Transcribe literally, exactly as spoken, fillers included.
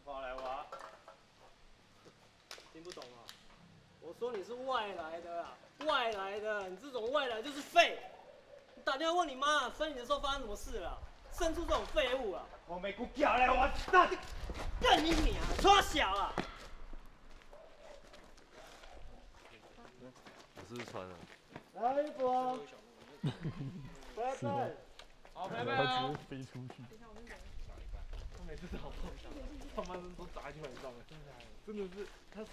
花来挖。 听不懂啊？我说你是外来的啊，外来的，你这种外来就是废。你打电话问你妈，生你的时候发生什么事了？生出这种废物啊！ 我没股叫来挖蛋， 干你娘！trop小啊！ 我是不是穿了？ 来一波。拜拜。 好，拜拜然后直接飞出去。 他每次都好碰，他妈的都砸在地板上了，真的，真的是他。